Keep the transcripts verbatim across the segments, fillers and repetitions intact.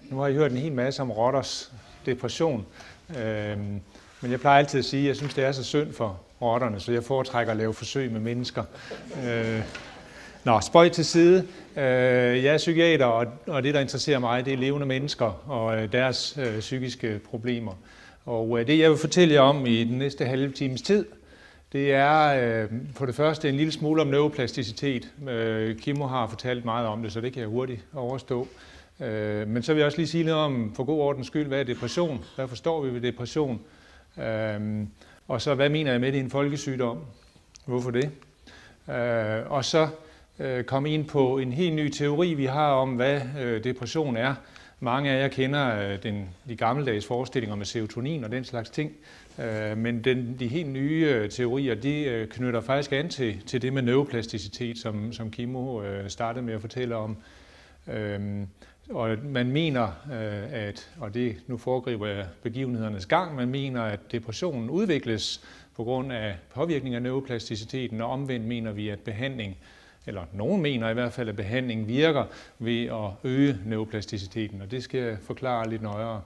Nu har I hørt en hel masse om rotters depression, øh, men jeg plejer altid at sige, at jeg synes, det er så synd for rotterne, så jeg foretrækker at lave forsøg med mennesker. Øh, Nå, spøj til side. Øh, jeg er psykiater, og, og det, der interesserer mig, det er levende mennesker og øh, deres øh, psykiske problemer. Og øh, det, jeg vil fortælle jer om i den næste halve times tid, det er øh, for det første en lille smule om neuroplasticitet. Øh, Kimmo har fortalt meget om det, så det kan jeg hurtigt overstå. Øh, men så vil jeg også lige sige noget om, for god ordens skyld, hvad er depression? Hvad forstår vi ved depression? Øh, og så, hvad mener jeg med, det er en folkesygdom? Hvorfor det? Øh, og så øh, komme ind på en helt ny teori, vi har om, hvad øh, depression er. Mange af jer kender øh, den, de gammeldags forestillinger med serotonin og den slags ting. Øh, men den, de helt nye øh, teorier, de øh, knytter faktisk an til, til det med neuroplasticitet, som, som Kimmo øh, startede med at fortælle om. Øh, og man mener, øh, at, og det nu foregriber jeg begivenhedernes gang, man mener, at depressionen udvikles på grund af påvirkning af neuroplasticiteten, og omvendt mener vi, at behandling, eller nogen mener i hvert fald, at behandling virker ved at øge neuroplasticiteten, og det skal jeg forklare lidt nøjere.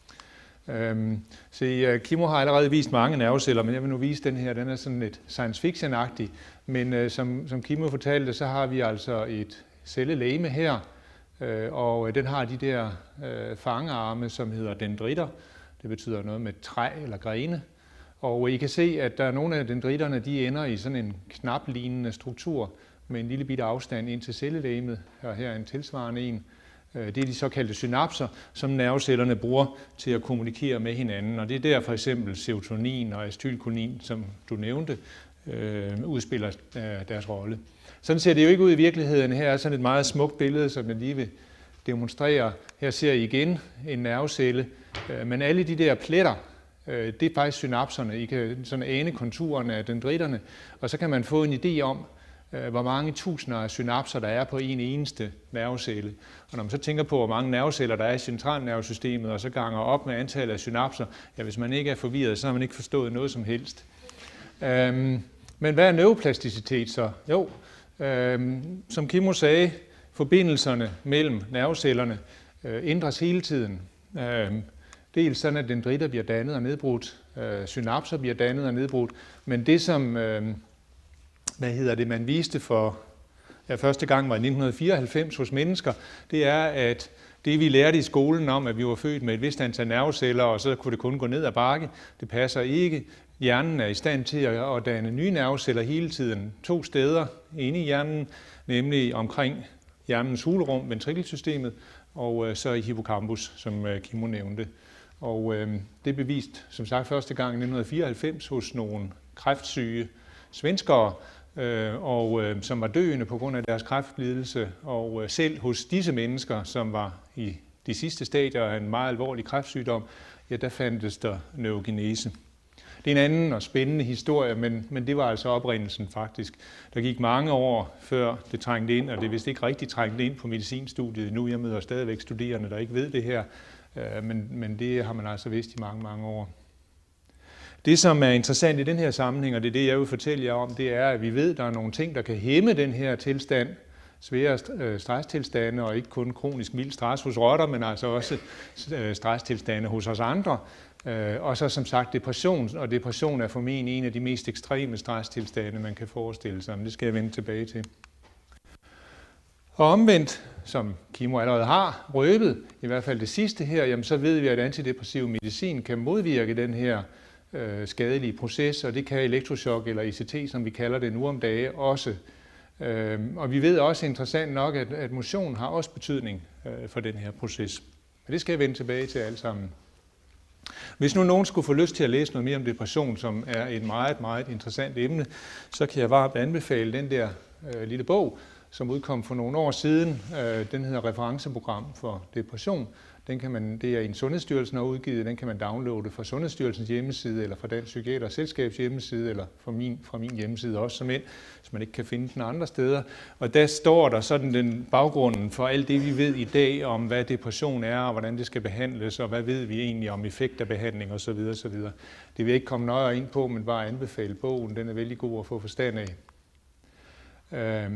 Øhm, så Kimmo har allerede vist mange nerveceller, men jeg vil nu vise den her, den er sådan lidt science fiction-agtig, men øh, som, som Kimmo fortalte, så har vi altså et cellelegeme her, øh, og den har de der øh, fangearme, som hedder dendritter. Det betyder noget med træ eller grene. Og I kan se, at der er nogle af dendritterne, de ender i sådan en knaplignende struktur med en lille bitte afstand ind til cellelegemet, og her er en tilsvarende en. Det er de såkaldte synapser, som nervecellerne bruger til at kommunikere med hinanden, og det er der for eksempel serotonin og acetylkolin, som du nævnte, øh, udspiller deres rolle. Sådan ser det jo ikke ud i virkeligheden. Her er sådan et meget smukt billede, som jeg lige vil demonstrere. Her ser I igen en nervecelle, men alle de der pletter, det er faktisk synapserne. I kan sådan ane konturerne af dendritterne, og så kan man få en idé om, hvor mange tusinder af synapser der er på en eneste nervecelle. Og når man så tænker på, hvor mange nerveceller der er i centralnervesystemet, og så ganger op med antallet af synapser, ja, hvis man ikke er forvirret, så har man ikke forstået noget som helst. Øhm, men hvad er neuroplasticitet så? Jo, øhm, som Kimmo sagde, forbindelserne mellem nervecellerne øh, ændres hele tiden. Øhm, Dels sådan, at dendritter bliver dannet og nedbrudt, øh, synapser bliver dannet og nedbrudt, men det som, øh, hvad hedder det, man viste for ja, første gang var i nitten fireoghalvfems hos mennesker, det er, at det vi lærte i skolen om, at vi var født med et vist antal nerveceller, og så kunne det kun gå ned ad bakke, det passer ikke. Hjernen er i stand til at danne nye nerveceller hele tiden, to steder inde i hjernen, nemlig omkring hjernens hulrum, ventrikelsystemet, og øh, så i hippocampus, som øh, Kimmo nævnte. Og øh, det er bevist, som sagt, første gang i nitten fireoghalvfems hos nogle kræftsyge svenskere, øh, og, øh, som var døende på grund af deres kræftlidelse. Og øh, selv hos disse mennesker, som var i de sidste stadier af en meget alvorlig kræftsygdom, ja, der fandtes der neurogenese. Det er en anden og spændende historie, men, men det var altså oprindelsen faktisk. Der gik mange år, før det trængte ind, og det er vist ikke rigtig trængte ind på medicinstudiet nu. Jeg møder stadigvæk studerende, der ikke ved det her. Men, men det har man altså vidst i mange, mange år. Det, som er interessant i den her sammenhæng, og det er det, jeg vil fortælle jer om, det er, at vi ved, at der er nogle ting, der kan hæmme den her tilstand, svære stresstilstande, og ikke kun kronisk mild stress hos rotter, men altså også stresstilstande hos os andre. Og så som sagt depression, og depression er formentlig en af de mest ekstreme stresstilstande, man kan forestille sig, men det skal jeg vende tilbage til. Og omvendt, som Kimmo allerede har røbet, i hvert fald det sidste her, jamen så ved vi, at antidepressiv medicin kan modvirke den her øh, skadelige proces, og det kan elektrochok eller I C T, som vi kalder det nu om dage, også. Øh, og vi ved også interessant nok, at, at motion har også betydning øh, for den her proces. Men det skal jeg vende tilbage til alle sammen. Hvis nu nogen skulle få lyst til at læse noget mere om depression, som er et meget, meget interessant emne, så kan jeg varmt anbefale den der øh, lille bog, som udkom for nogle år siden. Den hedder Referenceprogram for depression. Den kan man, det er en Sundhedsstyrelsen har udgivet, den kan man downloade fra Sundhedsstyrelsens hjemmeside, eller fra Dansk Psykiater Selskabs hjemmeside, eller fra min, fra min hjemmeside også som ind, hvis man ikke kan finde den andre steder. Og der står der sådan den baggrunden for alt det, vi ved i dag om, hvad depression er, og hvordan det skal behandles, og hvad ved vi egentlig om effekt af behandling osv. osv. Det vil jeg ikke komme nøjere ind på, men bare anbefale bogen. Den er vældig god at få forstand af.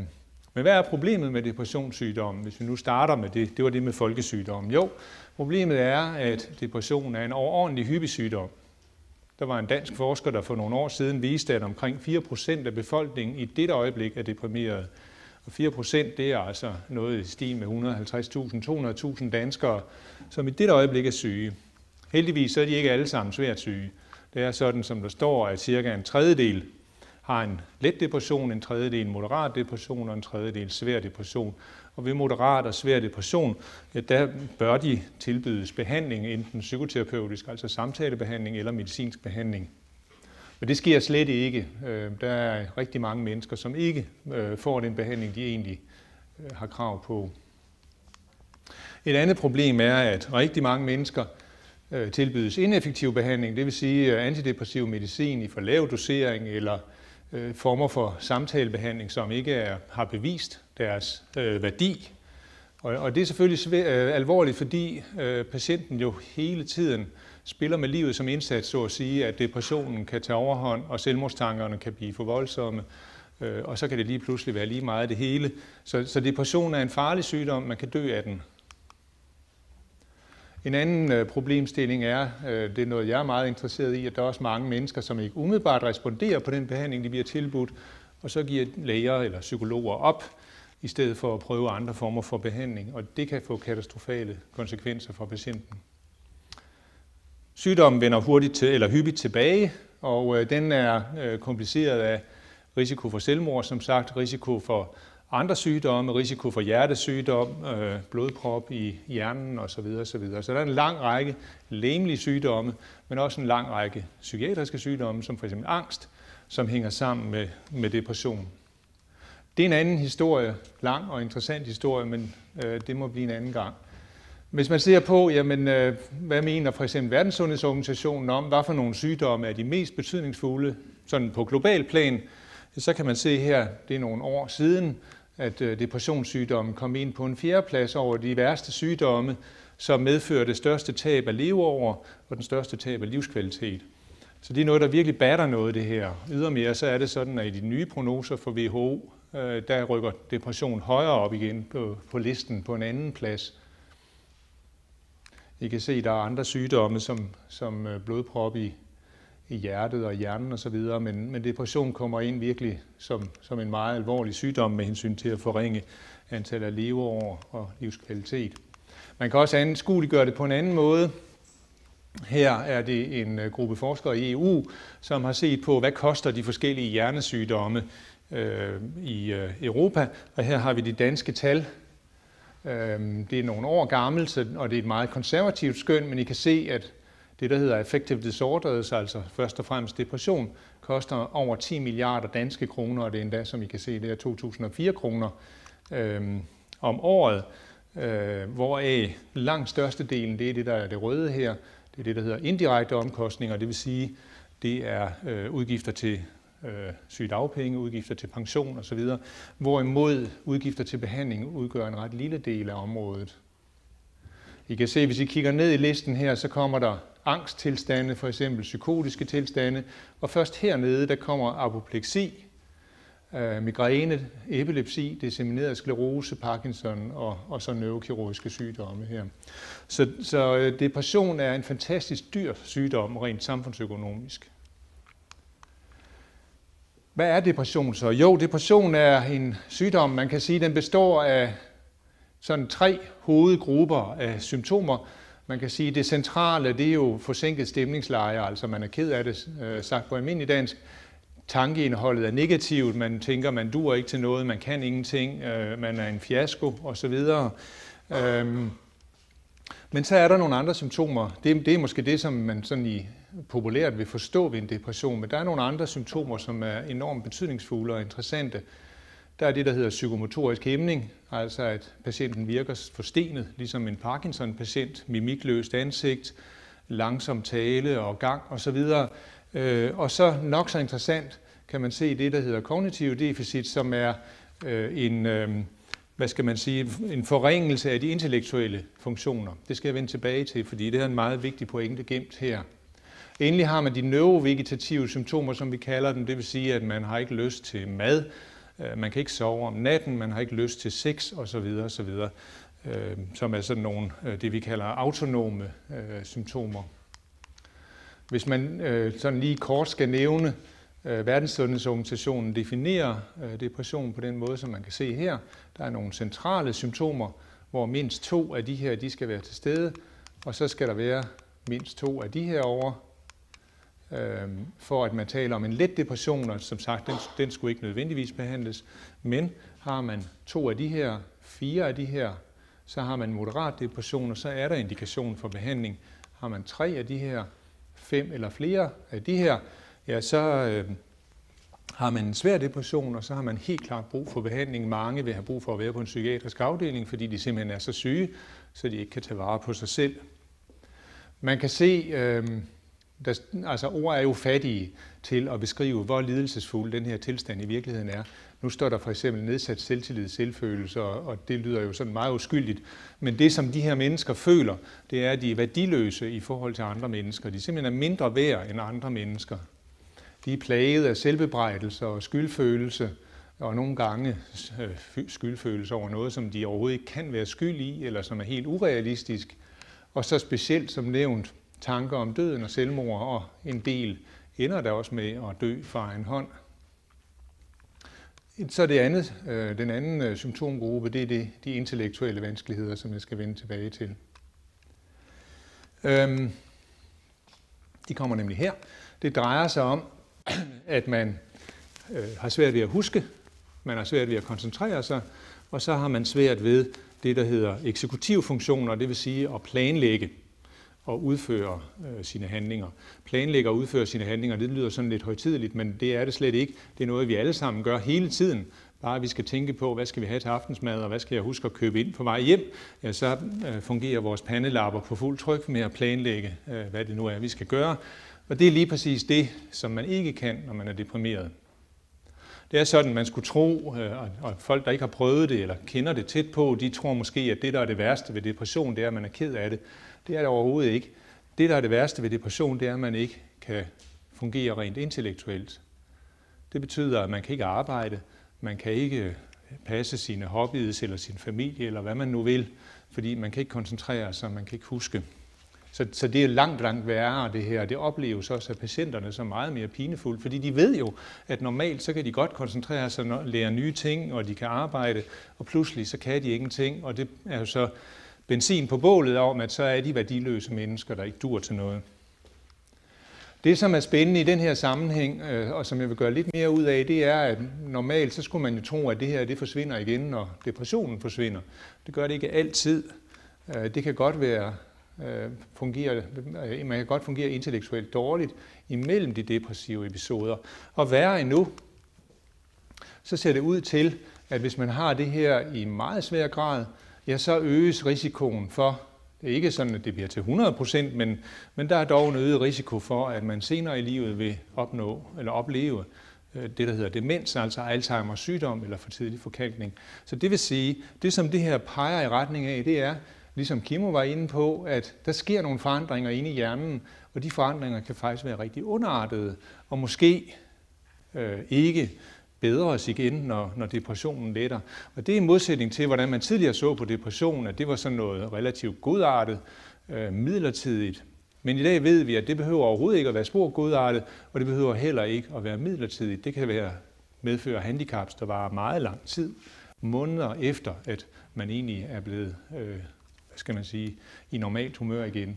Men hvad er problemet med depressionssygdommen, hvis vi nu starter med det? Det var det med folkesygdommen. Jo, problemet er, at depression er en overordentlig hyppig sygdom. Der var en dansk forsker, der for nogle år siden viste, at omkring fire procent af befolkningen i dette øjeblik er deprimeret. Og fire procent, det er altså noget i stil med et hundrede og halvtreds tusind til to hundrede tusind danskere, som i dette øjeblik er syge. Heldigvis så er de ikke alle sammen svært syge. Det er sådan, som der står, at cirka en tredjedel har en let depression, en tredjedel moderat depression og en tredjedel svær depression. Og ved moderat og svær depression, ja, der bør de tilbydes behandling, enten psykoterapeutisk, altså samtalebehandling eller medicinsk behandling. Men det sker slet ikke. Der er rigtig mange mennesker, som ikke får den behandling, de egentlig har krav på. Et andet problem er, at rigtig mange mennesker tilbydes ineffektiv behandling, det vil sige antidepressiv medicin i for lav dosering eller former for samtalebehandling, som ikke er, har bevist deres øh, værdi. Og, og det er selvfølgelig svær, øh, alvorligt, fordi øh, patienten jo hele tiden spiller med livet som indsats, så at sige, at depressionen kan tage overhånd, og selvmordstankerne kan blive for voldsomme, øh, og så kan det lige pludselig være lige meget det hele. Så, så depression er en farlig sygdom, man kan dø af den. En anden øh, problemstilling er, øh, det er noget, jeg er meget interesseret i, at der er også mange mennesker, som ikke umiddelbart responderer på den behandling, de bliver tilbudt, og så giver læger eller psykologer op, i stedet for at prøve andre former for behandling, og det kan få katastrofale konsekvenser for patienten. Sygdommen vender hurtigt til, eller hyppigt tilbage, og øh, den er øh, kompliceret af risiko for selvmord, som sagt, risiko for andre sygdomme, risiko for hjertesygdom, øh, blodprop i hjernen osv. osv. Så der er en lang række legemlige sygdomme, men også en lang række psykiatriske sygdomme, som f.eks. angst, som hænger sammen med, med depression. Det er en anden historie, lang og interessant historie, men øh, det må blive en anden gang. Hvis man ser på, jamen, øh, hvad mener for eksempel Verdenssundhedsorganisationen om, hvad for nogle sygdomme er de mest betydningsfulde sådan på global plan, så kan man se her, det er nogle år siden, at depressionssygdommen kom ind på en fjerdeplads over de værste sygdomme, som medfører det største tab af leveår og den største tab af livskvalitet. Så det er noget, der virkelig batter noget, det her. Ydermere så er det sådan, at i de nye prognoser for W H O, der rykker depression højere op igen på, på listen på en anden plads. I kan se, at der er andre sygdomme, som, som blodprop i i hjertet og hjernen osv., men, men depression kommer ind virkelig som, som en meget alvorlig sygdom med hensyn til at forringe antallet af leveår og livskvalitet. Man kan også anskueliggøre det på en anden måde. Her er det en gruppe forskere i E U, som har set på, hvad koster de forskellige hjernesygdomme øh, i øh, Europa, og her har vi de danske tal. Øh, det er nogle år gammelt, og det er et meget konservativt skøn, men I kan se, at det, der hedder affective disorders, altså først og fremmest depression, koster over ti milliarder danske kroner, og det er endda, som I kan se, det er to tusind og fire kroner øh, om året, øh, hvoraf langt størstedelen, det er det, der er det røde her, det er det, der hedder indirekte omkostninger, det vil sige, det er øh, udgifter til øh, sygedagpenge, udgifter til pension osv., hvorimod udgifter til behandling udgør en ret lille del af området. I kan se, hvis I kigger ned i listen her, så kommer der angsttilstande, for eksempel psykotiske tilstande, og først hernede, der kommer apopleksi, øh, migræne, epilepsi, dissemineret sklerose, Parkinson og, og så neurokirurgiske sygdomme her. Så, så øh, depression er en fantastisk dyr sygdom, rent samfundsøkonomisk. Hvad er depression så? Jo, depression er en sygdom, man kan sige, den består af sådan tre hovedgrupper af symptomer. Man kan sige, at det centrale, det er jo forsinket stemningsleje, altså man er ked af det, øh, sagt på almindelig dansk. Tankeindholdet er negativt, man tænker, man duer ikke til noget, man kan ingenting, øh, man er en fiasko osv. Øhm, men så er der nogle andre symptomer. Det, det er måske det, som man sådan i populært vil forstå ved en depression, men der er nogle andre symptomer, som er enormt betydningsfulde og interessante. Der er det, der hedder psykomotorisk hæmning, altså at patienten virker forstenet, ligesom en Parkinson-patient, mimikløst ansigt, langsom tale og gang osv. Og så nok så interessant kan man se det, der hedder kognitiv deficit, som er en, hvad skal man sige, en forringelse af de intellektuelle funktioner. Det skal jeg vende tilbage til, fordi det er en meget vigtig pointe gemt her. Endelig har man de neurovegetative symptomer, som vi kalder dem, det vil sige, at man har ikke lyst til mad, Man kan ikke sove om natten, man har ikke lyst til sex osv. osv., som er sådan nogle, det vi kalder autonome øh, symptomer. Hvis man øh, sådan lige kort skal nævne, øh, Verdenssundhedsorganisationen definerer øh, depression på den måde, som man kan se her. Der er nogle centrale symptomer, hvor mindst to af de her de skal være til stede, og så skal der være mindst to af de her over, øh, for at man taler om en let depression, og som sagt, den, den skulle ikke nødvendigvis behandles, men har man to af de her, fire af de her, så har man moderat depression, og så er der indikation for behandling. Har man tre af de her, fem eller flere af de her, ja, så øh, har man en svær depression, og så har man helt klart brug for behandling. Mange vil have brug for at være på en psykiatrisk afdeling, fordi de simpelthen er så syge, så de ikke kan tage vare på sig selv. Man kan se, øh, der, altså ord er jo fattige til at beskrive, hvor lidelsesfuld den her tilstand i virkeligheden er. Nu står der for eksempel nedsat selvtillid, selvfølelse, og det lyder jo sådan meget uskyldigt. Men det, som de her mennesker føler, det er, at de er værdiløse i forhold til andre mennesker. De simpelthen er mindre værd end andre mennesker. De er plaget af selvbebrejdelser og skyldfølelse, og nogle gange skyldfølelse over noget, som de overhovedet ikke kan være skyld i, eller som er helt urealistisk. Og så specielt, som nævnt, tanker om døden og selvmord, og en del ender der også med at dø fra en hånd. Så det andet, øh, den anden øh, symptomgruppe, det er det, de intellektuelle vanskeligheder, som jeg skal vende tilbage til. Øhm, de kommer nemlig her. Det drejer sig om, at man øh, har svært ved at huske, man har svært ved at koncentrere sig, og så har man svært ved det, der hedder eksekutivfunktioner, det vil sige at planlægge og udføre øh, sine handlinger. Planlægge og udføre sine handlinger, det lyder sådan lidt højtideligt, men det er det slet ikke. Det er noget, vi alle sammen gør hele tiden. Bare vi skal tænke på, hvad skal vi have til aftensmad, og hvad skal jeg huske at købe ind på vej hjem, ja, så øh, fungerer vores pandelapper på fuld tryk med at planlægge, øh, hvad det nu er, vi skal gøre. Og det er lige præcis det, som man ikke kan, når man er deprimeret. Det er sådan, man skulle tro, og folk, der ikke har prøvet det eller kender det tæt på, de tror måske, at det, der er det værste ved depression, det er, at man er ked af det. Det er det overhovedet ikke. Det, der er det værste ved depression, det er, at man ikke kan fungere rent intellektuelt. Det betyder, at man kan ikke arbejde, man kan ikke passe sine hobbies eller sin familie, eller hvad man nu vil, fordi man kan ikke koncentrere sig, man kan ikke huske. Så, så det er langt, langt værre det her. Det opleves også af patienterne som meget mere pinefuldt, fordi de ved jo, at normalt så kan de godt koncentrere sig og lære nye ting, og de kan arbejde, og pludselig så kan de ingenting, og det er jo så benzin på bålet om, at så er de værdiløse mennesker, der ikke dur til noget. Det, som er spændende i den her sammenhæng, og som jeg vil gøre lidt mere ud af, det er, at normalt så skulle man jo tro, at det her det forsvinder igen, når depressionen forsvinder. Det gør det ikke altid. Det kan godt være Fungerer, man kan godt fungere intellektuelt dårligt imellem de depressive episoder. Og værre endnu, så ser det ud til, at hvis man har det her i meget svær grad, ja, så øges risikoen for, det er ikke sådan, at det bliver til hundrede procent, men, men der er dog en øget risiko for, at man senere i livet vil opnå eller opleve det, der hedder demens, altså Alzheimers sygdom eller for tidlig forkalkning. Så det vil sige, det som det her peger i retning af, det er, ligesom Kimmo var inde på, at der sker nogle forandringer inde i hjernen, og de forandringer kan faktisk være rigtig underartede, og måske øh, ikke bedres igen, når, når depressionen letter. Og det er i modsætning til, hvordan man tidligere så på depression, at det var sådan noget relativt godartet, øh, midlertidigt. Men i dag ved vi, at det behøver overhovedet ikke at være spor godartet, og det behøver heller ikke at være midlertidigt. Det kan være medføre handicaps, der varer meget lang tid, måneder efter, at man egentlig er blevet øh, hvad skal man sige, i normalt humør igen.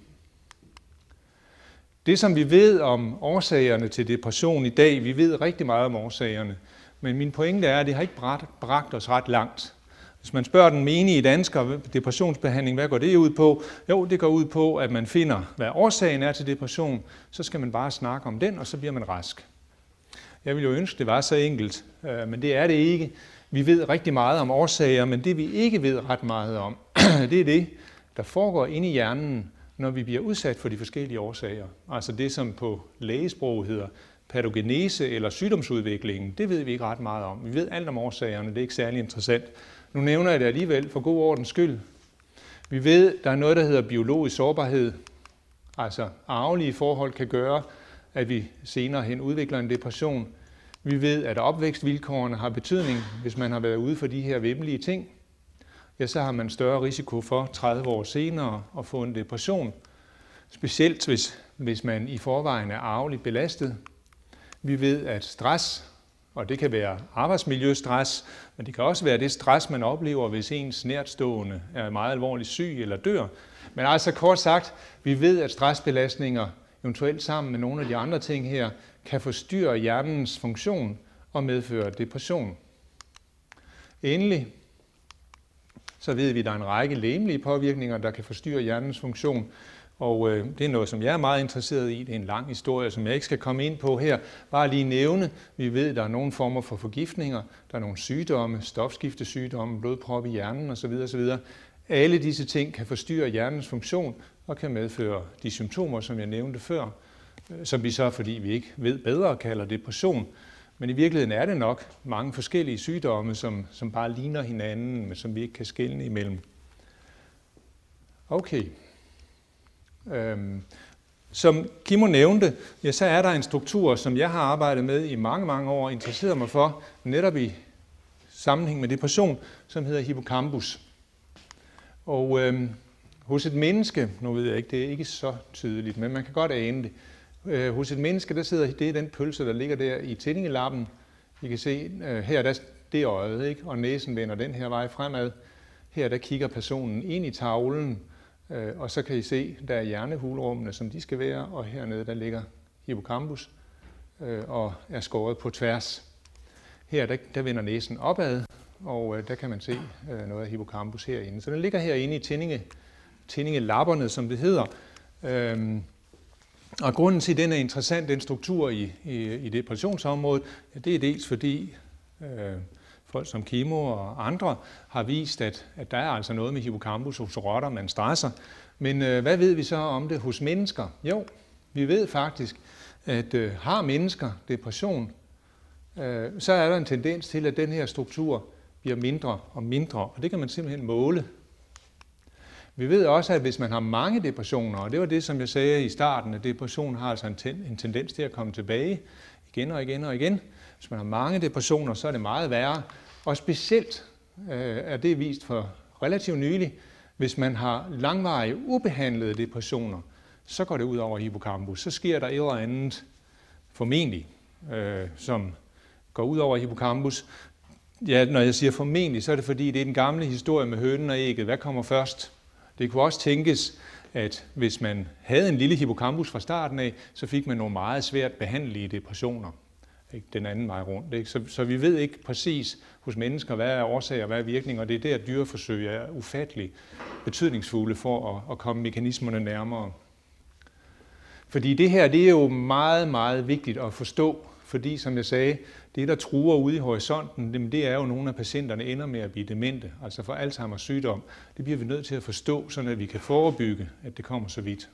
Det, som vi ved om årsagerne til depression i dag, vi ved rigtig meget om årsagerne, men min pointe er, at det har ikke bragt os ret langt. Hvis man spørger den menige dansker depressionsbehandling, hvad går det ud på? Jo, det går ud på, at man finder, hvad årsagen er til depression, så skal man bare snakke om den, og så bliver man rask. Jeg ville jo ønske, det var så enkelt, men det er det ikke. Vi ved rigtig meget om årsager, men det vi ikke ved ret meget om, det er det, der foregår inde i hjernen, når vi bliver udsat for de forskellige årsager. Altså det, som på lægesprog hedder patogenese eller sygdomsudviklingen, det ved vi ikke ret meget om. Vi ved alt om årsagerne, det er ikke særlig interessant. Nu nævner jeg det alligevel for god ordens skyld. Vi ved, der er noget, der hedder biologisk sårbarhed. Altså arvelige forhold kan gøre, at vi senere hen udvikler en depression. Vi ved, at opvækstvilkårene har betydning. Hvis man har været ude for de her væmmelige ting, ja, så har man større risiko for tredive år senere at få en depression. Specielt hvis, hvis man i forvejen er arveligt belastet. Vi ved, at stress, og det kan være arbejdsmiljøstress, men det kan også være det stress, man oplever, hvis ens nærtstående er meget alvorligt syg eller dør. Men altså kort sagt, vi ved, at stressbelastninger, eventuelt sammen med nogle af de andre ting her, kan forstyrre hjernens funktion og medføre depression. Endelig, så ved vi, at der er en række legemlige påvirkninger, der kan forstyrre hjernens funktion. Og øh, det er noget, som jeg er meget interesseret i. Det er en lang historie, som jeg ikke skal komme ind på her. Bare lige nævne, vi ved, at der er nogle former for forgiftninger, der er nogle sygdomme, stofskiftesygdomme, blodprop i hjernen osv. osv. Alle disse ting kan forstyrre hjernens funktion og kan medføre de symptomer, som jeg nævnte før, som vi så, fordi vi ikke ved bedre, kalder depression. Men i virkeligheden er det nok mange forskellige sygdomme, som, som bare ligner hinanden, men som vi ikke kan skelne imellem. Okay. Øhm, som Kimmo nævnte, ja, så er der en struktur, som jeg har arbejdet med i mange, mange år og interesseret mig for, netop i sammenhæng med depression, som hedder hippocampus. Og øhm, hos et menneske, nu ved jeg ikke, det er ikke så tydeligt, men man kan godt ane det. Øh, hos et menneske, der sidder, det er den pølse, der ligger der i tændingelappen. I kan se, øh, her der, det er øjet, ikke? Og næsen vender den her vej fremad. Her der kigger personen ind i tavlen, øh, og så kan I se, der er hjernehulrummene, som de skal være, og hernede der ligger hippocampus øh, og er skåret på tværs. Her der, der vender næsen opad, og øh, der kan man se øh, noget af hippocampus herinde. Så den ligger herinde i tændinge, tændingelapperne, som det hedder. Øhm, Og grunden til, at den er interessant, den struktur i, i, i depressionsområdet, ja, det er dels fordi øh, folk som Kimmo og andre har vist, at, at der er altså noget med hippocampus hos rotter, man stresser. Men øh, hvad ved vi så om det hos mennesker? Jo, vi ved faktisk, at øh, har mennesker depression, øh, så er der en tendens til, at den her struktur bliver mindre og mindre, og det kan man simpelthen måle. Vi ved også, at hvis man har mange depressioner, og det var det, som jeg sagde i starten, at depression har altså en, ten, en tendens til at komme tilbage igen og igen og igen. Hvis man har mange depressioner, så er det meget værre. Og specielt øh, er det vist for relativt nylig, hvis man har langvarige, ubehandlede depressioner, så går det ud over hippocampus. Så sker der et eller andet formentlig, øh, som går ud over hippocampus. Ja, når jeg siger formentlig, så er det fordi, det er den gamle historie med hønen og ægget. Hvad kommer først? Det kunne også tænkes, at hvis man havde en lille hippocampus fra starten af, så fik man nogle meget svært behandlige depressioner. Ikke? Den anden vej rundt. Ikke? Så, så vi ved ikke præcis hos mennesker, hvad er årsager og hvad er virkninger, og det er der, at dyreforsøg er ufattelig betydningsfulde for at, at komme mekanismerne nærmere. Fordi det her, det er jo meget, meget vigtigt at forstå, fordi som jeg sagde, det der truer ude i horisonten, det er jo, nogle af patienterne ender med at blive demente, altså for Alzheimers sygdom. Det bliver vi nødt til at forstå, så at vi kan forebygge, at det kommer så vidt.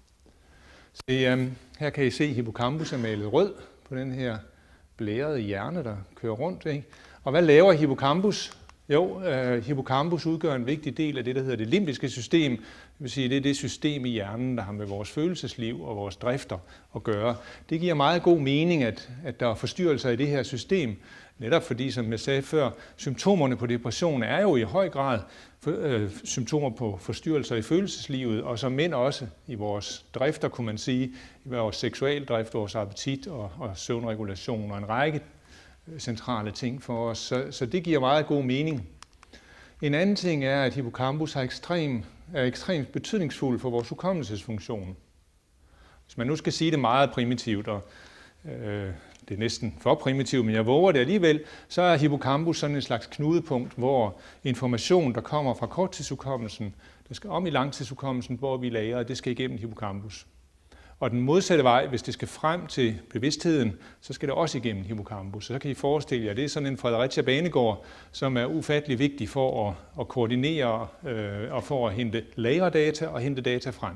Så, um, her kan I se, at hippocampus er malet rød på den her blærede hjerne, der kører rundt. Ikke? Og hvad laver hippocampus? Jo, uh, hippocampus udgør en vigtig del af det, der hedder det limbiske system. Det vil sige, det er det system i hjernen, der har med vores følelsesliv og vores drifter at gøre. Det giver meget god mening, at, at der er forstyrrelser i det her system. Netop fordi, som jeg sagde før, symptomerne på depression er jo i høj grad for, øh, symptomer på forstyrrelser i følelseslivet, og som mænd også i vores drifter, kunne man sige, i vores seksualdrift, vores appetit og, og søvnregulation og en række centrale ting for os. Så, så det giver meget god mening. En anden ting er, at hippocampus er, ekstrem, er ekstremt betydningsfuld for vores hukommelsesfunktion. Hvis man nu skal sige det meget primitivt, og øh, det er næsten for primitivt, men jeg våger det alligevel, så er hippocampus sådan en slags knudepunkt, hvor information, der kommer fra korttidshukommelsen, der skal om i langtidshukommelsen, hvor vi lagrer, det skal igennem hippocampus. Og den modsatte vej, hvis det skal frem til bevidstheden, så skal det også igennem hippocampus. Så kan I forestille jer, det er sådan en Fredericia banegård, som er ufattelig vigtig for at, at koordinere øh, og for at hente lagredata og hente data frem.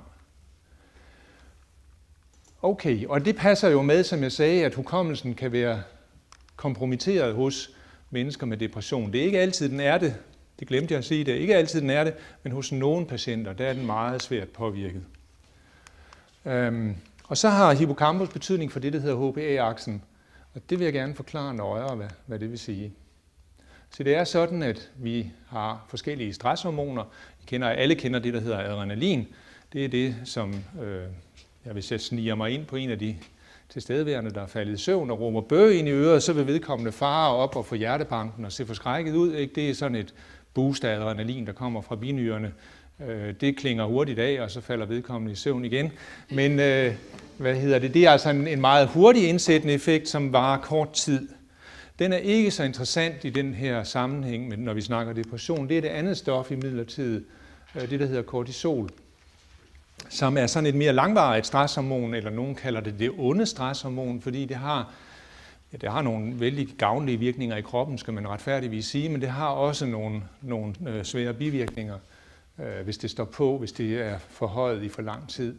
Okay, og det passer jo med, som jeg sagde, at hukommelsen kan være kompromitteret hos mennesker med depression. Det er ikke altid, den er det. Det glemte jeg at sige, det er ikke altid, den er det, men hos nogle patienter, der er den meget svært påvirket. Um, og så har hippocampus betydning for det, der hedder H P A-aksen. Og det vil jeg gerne forklare nøjere, hvad, hvad det vil sige. Så det er sådan, at vi har forskellige stresshormoner. I kender, alle kender det, der hedder adrenalin. Det er det, som, øh, ja, hvis jeg sniger mig ind på en af de tilstedeværende, der er faldet i søvn og råber bøge ind i øret, så vil vedkommende fare op og få hjertebanken og se forskrækket ud. Ikke? Det er sådan et boost af adrenalin, der kommer fra binyrerne. Øh, det klinger hurtigt af, og så falder vedkommende i søvn igen. Men øh, hvad hedder det? Det er altså en, en meget hurtig indsættende effekt, som varer kort tid. Den er ikke så interessant i den her sammenhæng, men når vi snakker depression. Det er det andet stof i midlertid, det der hedder kortisol, som er sådan et mere langvarigt stresshormon, eller nogen kalder det det onde stresshormon, fordi det har, ja, det har nogle vældig gavnlige virkninger i kroppen, skal man retfærdigvis sige, men det har også nogle, nogle øh, svære bivirkninger, øh, hvis det står på, hvis det er forhøjet i for lang tid.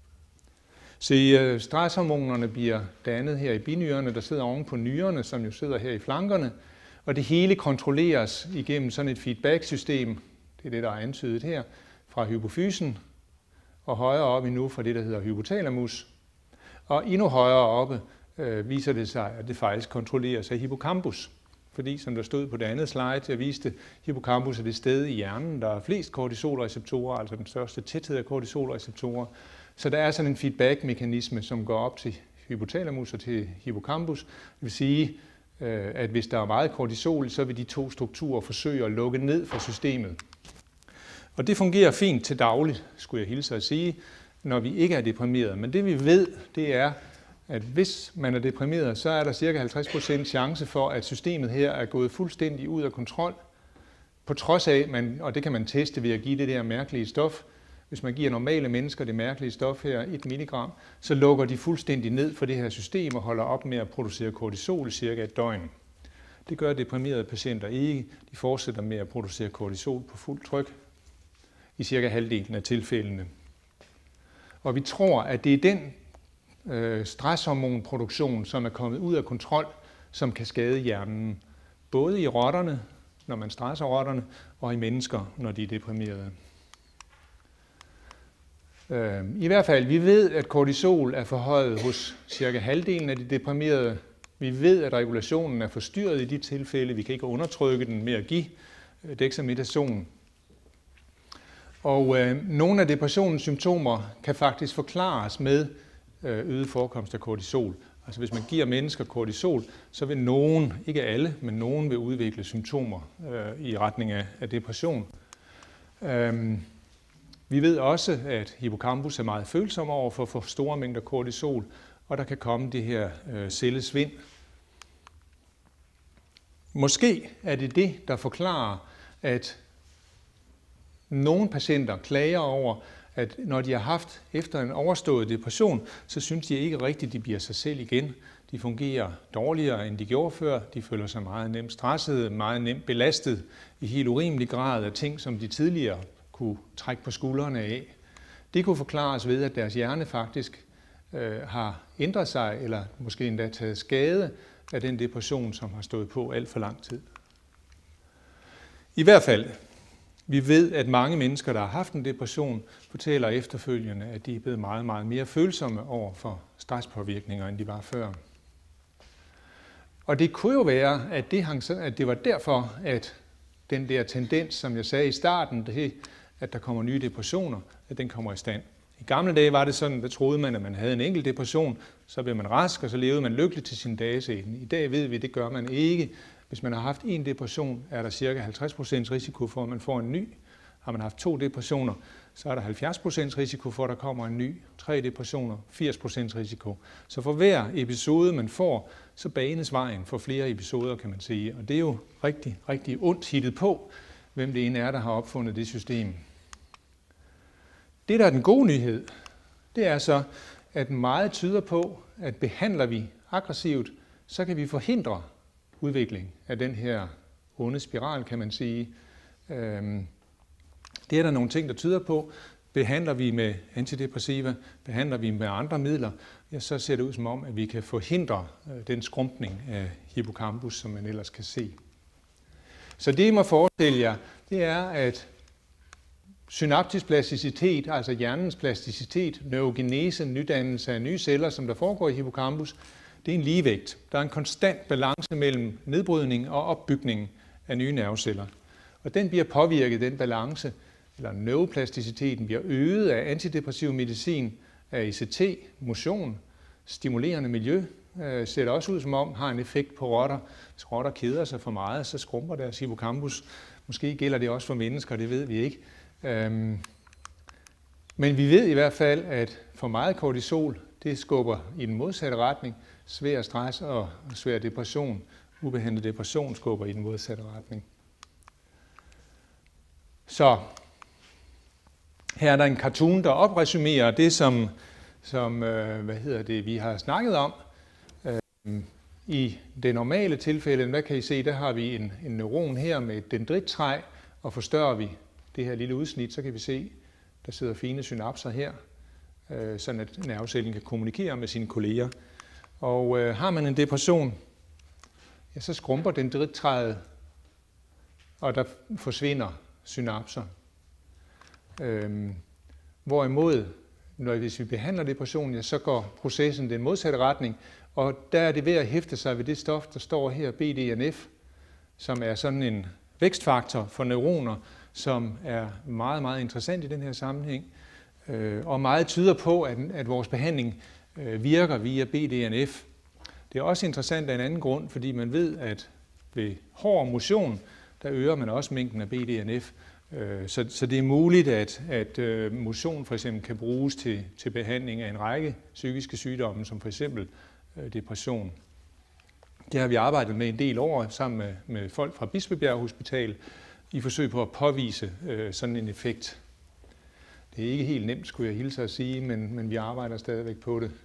Så øh, stresshormonerne bliver dannet her i binyrerne, der sidder oven på nyrerne, som jo sidder her i flankerne, og det hele kontrolleres igennem sådan et feedback-system, det er det, der er antydet her, fra hypofysen, og højere oppe endnu fra det, der hedder hypotalamus. Og endnu højere oppe øh, viser det sig, at det faktisk kontrolleres af hippocampus. Fordi, som der stod på det andet slide, jeg viste, hippocampus er det sted i hjernen, der er flest kortisolreceptorer, altså den største tæthed af kortisolreceptorer. Så der er sådan en feedback-mekanisme, som går op til hypotalamus og til hippocampus. Det vil sige, øh, at hvis der er meget kortisol, så vil de to strukturer forsøge at lukke ned for systemet. Og det fungerer fint til dagligt, skulle jeg hilse at sige, når vi ikke er deprimeret. Men det vi ved, det er, at hvis man er deprimeret, så er der cirka halvtreds procent chance for, at systemet her er gået fuldstændig ud af kontrol. På trods af, man, og det kan man teste ved at give det der mærkelige stof, hvis man giver normale mennesker det mærkelige stof her, et milligram, så lukker de fuldstændig ned for det her system og holder op med at producere kortisol i cirka et døgn. Det gør deprimerede patienter ikke. De fortsætter med at producere kortisol på fuld tryk i cirka halvdelen af tilfældene. Og vi tror, at det er den øh, stresshormonproduktion, som er kommet ud af kontrol, som kan skade hjernen. Både i rotterne, når man stresser rotterne, og i mennesker, når de er deprimerede. Øh, I hvert fald, vi ved, at kortisol er forhøjet hos cirka halvdelen af de deprimerede. Vi ved, at regulationen er forstyrret i de tilfælde. Vi kan ikke undertrykke den med at give dexamethason. Og øh, nogle af depressionens symptomer kan faktisk forklares med øh, øget forekomst af kortisol. Altså hvis man giver mennesker kortisol, så vil nogen, ikke alle, men nogen vil udvikle symptomer øh, i retning af, af depression. Øhm, vi ved også, at hippocampus er meget følsom over for for store mængder kortisol, og der kan komme det her øh, cellesvind. Måske er det det, der forklarer, at nogle patienter klager over, at når de har haft efter en overstået depression, så synes de ikke rigtigt, at de bliver sig selv igen. De fungerer dårligere, end de gjorde før. De føler sig meget nemt stressede, meget nemt belastet i helt urimelig grad af ting, som de tidligere kunne trække på skuldrene af. Det kunne forklares ved, at deres hjerne faktisk øh, har ændret sig, eller måske endda taget skade af den depression, som har stået på alt for lang tid. I hvert fald, vi ved, at mange mennesker, der har haft en depression, fortæller efterfølgende, at de er blevet meget, meget mere følsomme over for stresspåvirkninger, end de var før. Og det kunne jo være, at det, hang, at det var derfor, at den der tendens, som jeg sagde i starten, det, at der kommer nye depressioner, at den kommer i stand. I gamle dage var det sådan, der troede man, at man havde en enkelt depression, så blev man rask, og så levede man lykkeligt til sin dages ende. I dag ved vi, at det gør man ikke. Hvis man har haft en depression, er der cirka halvtreds procent risiko for, at man får en ny. Har man haft to depressioner, så er der halvfjerds procent risiko for, at der kommer en ny. Tre depressioner, firs procent risiko. Så for hver episode, man får, så banes vejen for flere episoder, kan man sige. Og det er jo rigtig, rigtig ondt hittet på, hvem det end er, der har opfundet det system. Det, der er den gode nyhed, det er så, at meget tyder på, at behandler vi aggressivt, så kan vi forhindre udvikling af den her onde spiral, kan man sige. Det er der nogle ting, der tyder på. Behandler vi med antidepressiva, behandler vi med andre midler, ja, så ser det ud som om, at vi kan forhindre den skrumpning af hippocampus, som man ellers kan se. Så det, I må forestille jer, det er, at synaptisk plasticitet, altså hjernens plasticitet, neurogenese, nydannelse af nye celler, som der foregår i hippocampus, Det er en ligevægt. Der er en konstant balance mellem nedbrydning og opbygning af nye nerveceller. Og den bliver påvirket, den balance, eller neuroplasticiteten bliver øget af antidepressiv medicin, af E C T, motion, stimulerende miljø, øh, ser det også ud som om, har en effekt på rotter. Hvis rotter keder sig for meget, så skrumper deres hippocampus. Måske gælder det også for mennesker, det ved vi ikke. Øhm, men vi ved i hvert fald, at for meget kortisol, det skubber i den modsatte retning. Svær stress og svær depression, ubehandlet depression skubber i den modsatte retning. Så her er der en cartoon, der opresumerer det, som, som øh, hvad hedder det, vi har snakket om. Øh, I det normale tilfælde, hvad kan I se, der har vi en, en neuron her med et dendrittræ, og forstørrer vi det her lille udsnit, så kan vi se, der sidder fine synapser her, øh, sådan at nervecellen kan kommunikere med sine kolleger. Og øh, har man en depression, ja, så skrumper dendrittræet, og der forsvinder synapser. Øhm, hvorimod, når, hvis vi behandler depression, ja, så går processen den modsatte retning, og der er det ved at hæfte sig ved det stof, der står her, B D N F, som er sådan en vækstfaktor for neuroner, som er meget, meget interessant i den her sammenhæng, øh, og meget tyder på, at, at vores behandling øh, virker via B D N F. Det er også interessant af en anden grund, fordi man ved, at ved hård motion, der øger man også mængden af B D N F. Så, så det er muligt, at, at motion for eksempel kan bruges til, til behandling af en række psykiske sygdomme, som for eksempel depression. Det har vi arbejdet med en del år sammen med, med folk fra Bispebjerg Hospital i forsøg på at påvise øh, sådan en effekt. Det er ikke helt nemt, skulle jeg hilse at sige, men, men vi arbejder stadigvæk på det.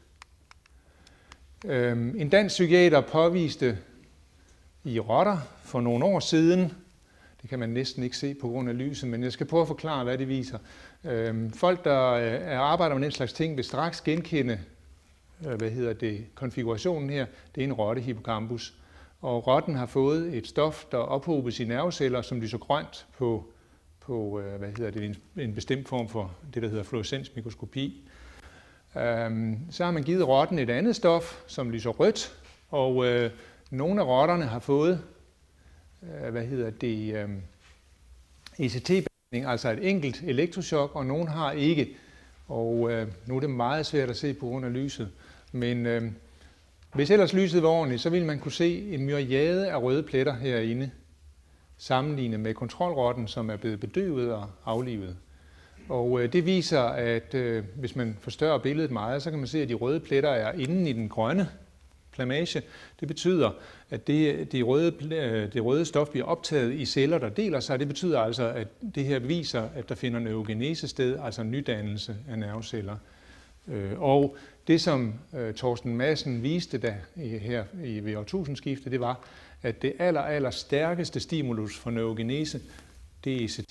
Øhm, en dansk psykiater påviste i rotter for nogle år siden. Det kan man næsten ikke se på grund af lyset, men jeg skal prøve at forklare, hvad det viser. Øhm, folk, der øh, arbejder med den slags ting, vil straks genkende, øh, hvad hedder det, konfigurationen her. Det er en rotte-hippocampus. Og rotten har fået et stof, der ophobes i nerveceller, som lyser grønt på, på øh, hvad hedder det, en, en bestemt form for det, der hedder fluorescensmikroskopi. Øhm, så har man givet rotten et andet stof, som lyser rødt, og øh, nogle af rotterne har fået hvad hedder det, E C T-behandling, altså et enkelt elektrochok, og nogen har ikke. Og øh, nu er det meget svært at se på grund af lyset. Men øh, hvis ellers lyset var ordentligt, så ville man kunne se en myriade af røde pletter herinde, sammenlignet med kontrolrotten, som er blevet bedøvet og aflivet. Og øh, det viser, at øh, hvis man forstørrer billedet meget, så kan man se, at de røde pletter er inde i den grønne plamage. Det betyder, at det, det, røde, det røde stof bliver optaget i celler, der deler sig. Det betyder altså, at det her viser, at der finder neurogenese sted, altså nydannelse af nerveceller. Og det, som Torsten Madsen viste da, her ved årtusindskiftet, det var, at det aller, aller stærkeste stimulus for neurogenese, det er E C T.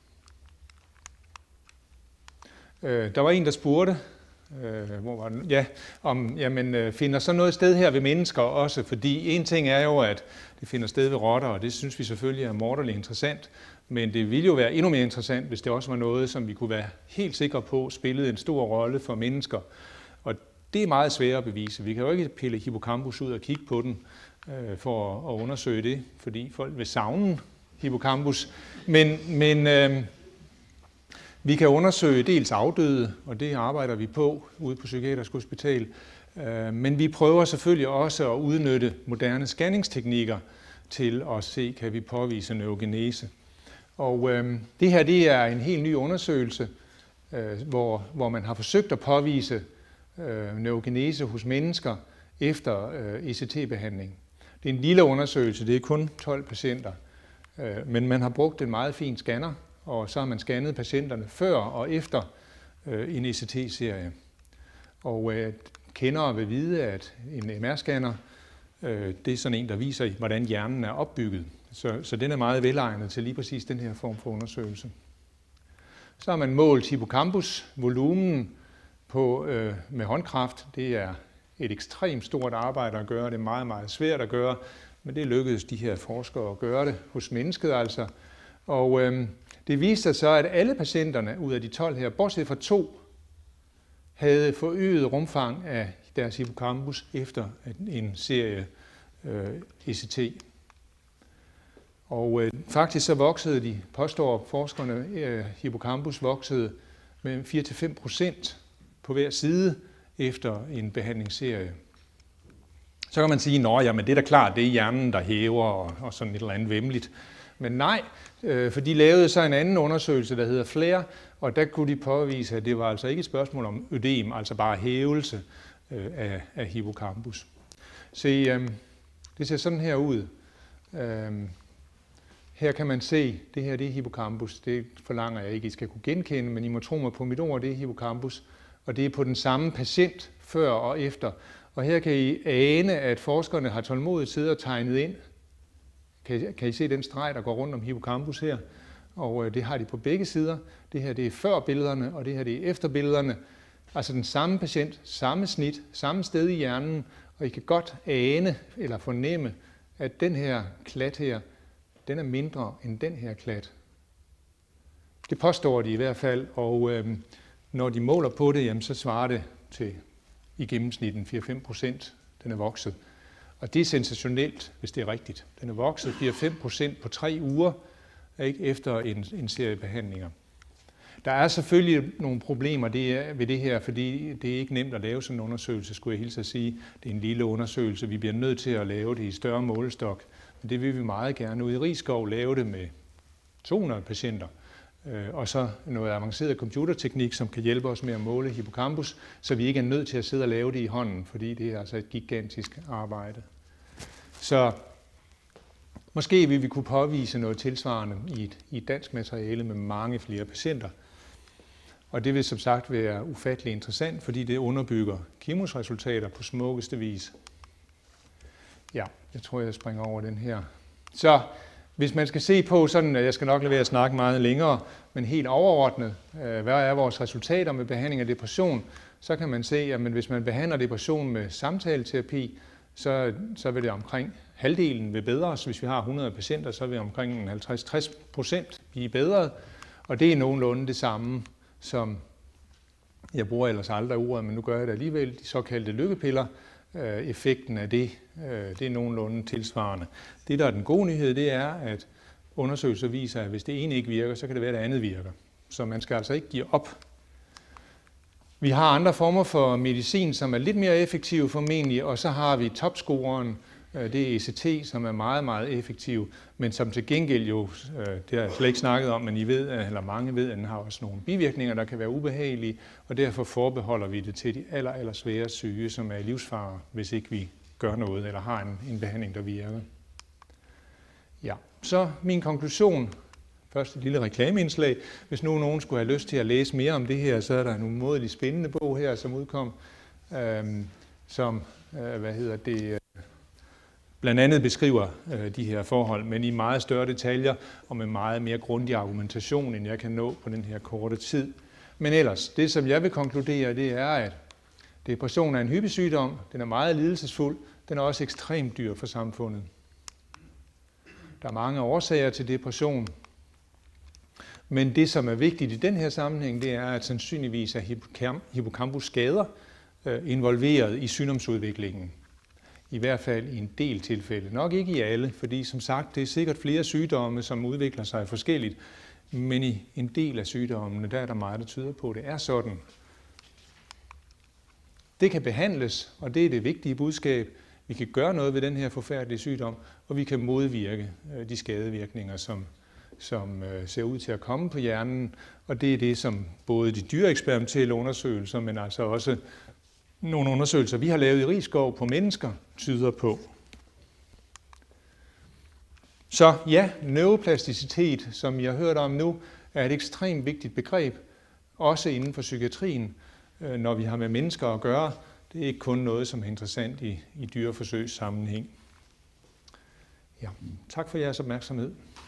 Der var en, der spurgte, Øh, hvor var den? Ja, om jamen, øh, finder så noget sted her ved mennesker også, fordi en ting er jo, at det finder sted ved rotter, og det synes vi selvfølgelig er morderligt interessant, men det ville jo være endnu mere interessant, hvis det også var noget, som vi kunne være helt sikre på spillede en stor rolle for mennesker. Og det er meget svært at bevise. Vi kan jo ikke pille hippocampus ud og kigge på den øh, for at, at undersøge det, fordi folk vil savne hippocampus, men, men øh, vi kan undersøge dels afdøde, og det arbejder vi på ude på Psykiatrisk Hospital, men vi prøver selvfølgelig også at udnytte moderne scanningsteknikker til at se, kan vi påvise neurogenese. Og øh, det her det er en helt ny undersøgelse, øh, hvor, hvor man har forsøgt at påvise øh, neurogenese hos mennesker efter øh, E C T-behandling. Det er en lille undersøgelse, det er kun tolv patienter, øh, men man har brugt en meget fin scanner, og så har man scannet patienterne før og efter øh, en E C T-serie. Og øh, kendere vil vide, at en M R-scanner, øh, det er sådan en, der viser, hvordan hjernen er opbygget. Så, så den er meget velegnet til lige præcis den her form for undersøgelse. Så har man målt hippocampus, volumen på, øh, med håndkraft. Det er et ekstremt stort arbejde at gøre, det er meget, meget svært at gøre, men det lykkedes de her forskere at gøre det hos mennesket altså. Og øh, det viste sig så, at alle patienterne ud af de tolv her, bortset fra to, havde forøget rumfang af deres hippocampus efter en serie øh, E C T. Og øh, faktisk så voksede de, påstår forskerne, øh, hippocampus voksede med fire til fem procent på hver side efter en behandlingsserie. Så kan man sige, nå ja, men det er da klart, det er hjernen, der hæver og, og sådan et eller andet væmmeligt. Men nej, øh, for de lavede så en anden undersøgelse, der hedder FLAIR, og der kunne de påvise, at det var altså ikke et spørgsmål om ødem, altså bare hævelse øh, af, af hippocampus. Se, øh, det ser sådan her ud. Øh, her kan man se, det her det er hippocampus. Det forlanger jeg ikke, I skal kunne genkende, men I må tro mig på mit ord, det er hippocampus. Og det er på den samme patient før og efter. Og her kan I ane, at forskerne har tålmodigt siddet og tegnet ind. Kan I, kan I se den streg, der går rundt om hippocampus her? Og det har de på begge sider. Det her det er før billederne, og det her det er efter billederne. Altså den samme patient, samme snit, samme sted i hjernen. Og I kan godt ane eller fornemme, at den her klat her, den er mindre end den her klat. Det påstår de i hvert fald, og øh, når de måler på det, jamen, så svarer det til i gennemsnit fire til fem procent, den er vokset. Og det er sensationelt, hvis det er rigtigt. Den er vokset fire til fem procent på tre uger, ikke, efter en, en serie behandlinger. Der er selvfølgelig nogle problemer det er, ved det her, fordi det er ikke nemt at lave sådan en undersøgelse, skulle jeg hilse at sige. Det er en lille undersøgelse, vi bliver nødt til at lave det i større målestok. Men det vil vi meget gerne ude i Risskov lave det med to hundrede patienter. Og så noget avanceret computerteknik, som kan hjælpe os med at måle hippocampus, så vi ikke er nødt til at sidde og lave det i hånden, fordi det er altså et gigantisk arbejde. Så måske vil vi kunne påvise noget tilsvarende i et, i et dansk materiale med mange flere patienter. Og det vil som sagt være ufattelig interessant, fordi det underbygger Kimos resultater på smukkeste vis. Ja, jeg tror, jeg springer over den her. Så hvis man skal se på sådan, jeg skal nok lade være at snakke meget længere, men helt overordnet, hvad er vores resultater med behandling af depression, så kan man se, at hvis man behandler depression med samtaleterapi, så, så vil det omkring halvdelen vil bedre. Så hvis vi har hundrede patienter, så vil omkring halvtreds til tres procent blive bedre. Og det er nogenlunde det samme, som jeg bruger ellers aldrig ordet, men nu gør jeg det alligevel, de såkaldte lykkepiller. Effekten af det, det er nogenlunde tilsvarende. Det, der er den gode nyhed, det er, at undersøgelser viser, at hvis det ene ikke virker, så kan det være, at det andet virker. Så man skal altså ikke give op. Vi har andre former for medicin, som er lidt mere effektive formentlig, og så har vi topscoren, det er E C T, som er meget, meget effektiv, men som til gengæld jo, det har jeg slet ikke snakket om, men I ved, eller mange ved, at den har også nogle bivirkninger, der kan være ubehagelige, og derfor forbeholder vi det til de aller, aller svære syge, som er i livsfare, hvis ikke vi gør noget, eller har en, en behandling, der virker. Ja, så min konklusion. Først et lille reklameindslag. Hvis nu nogen skulle have lyst til at læse mere om det her, så er der en umådelig spændende bog her, som udkom, øhm, som, øh, hvad hedder det, blandt andet beskriver øh, de her forhold, men i meget større detaljer og med meget mere grundig argumentation, end jeg kan nå på den her korte tid. Men ellers, det som jeg vil konkludere, det er, at depression er en hyppig sygdom, den er meget lidelsesfuld, den er også ekstremt dyr for samfundet. Der er mange årsager til depression, men det som er vigtigt i den her sammenhæng, det er, at sandsynligvis er hippocampus skader øh, involveret i sygdomsudviklingen. I hvert fald i en del tilfælde. Nok ikke i alle, fordi som sagt, det er sikkert flere sygdomme, som udvikler sig forskelligt. Men i en del af sygdommene, der er der meget, der tyder på, at det er sådan. Det kan behandles, og det er det vigtige budskab. Vi kan gøre noget ved den her forfærdelige sygdom, og vi kan modvirke de skadevirkninger, som, som ser ud til at komme på hjernen. Og det er det, som både de dyreeksperimentelle undersøgelser, men altså også nogle undersøgelser, vi har lavet i Risskov på mennesker, tyder på. Så ja, neuroplasticitet, som jeg har hørt om nu, er et ekstremt vigtigt begreb, også inden for psykiatrien, når vi har med mennesker at gøre. Det er ikke kun noget, som er interessant i, i dyreforsøgssammenhæng. Ja, tak for jeres opmærksomhed.